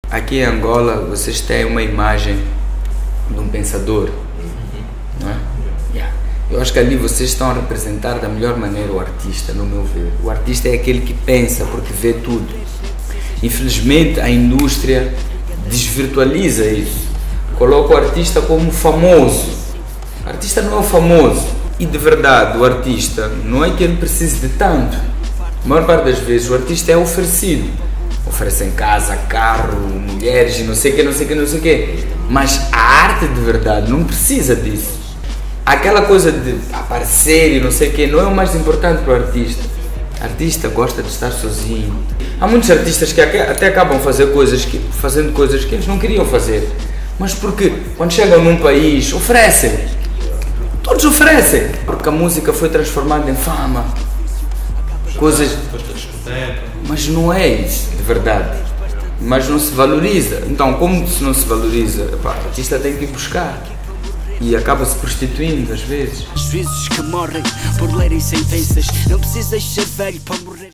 Aqui em Angola vocês têm uma imagem de um pensador, não é? Yeah. Eu acho que ali vocês estão a representar da melhor maneira o artista, no meu ver. O artista é aquele que pensa porque vê tudo. Infelizmente a indústria desvirtualiza isso, coloca o artista como famoso. O artista não é o famoso. E de verdade o artista não é que ele precise de tanto. A maior parte das vezes o artista é oferecido. Oferecem casa, carro, mulheres e não sei o que, não sei o que, não sei o que. Mas a arte de verdade não precisa disso. Aquela coisa de aparecer e não sei o que não é o mais importante para o artista. O artista gosta de estar sozinho. Há muitos artistas que até acabam fazendo coisas que eles não queriam fazer. Mas porque quando chegam num país oferecem. Todos oferecem. Porque a música foi transformada em fama. Coisas. Mas não é isso, de verdade. Mas não se valoriza. Então, como se não se valoriza, o artista tem que ir buscar. E acaba se prostituindo às vezes. Às vezes que morrem por lerem sentenças. Não precisas ser velho para morrer.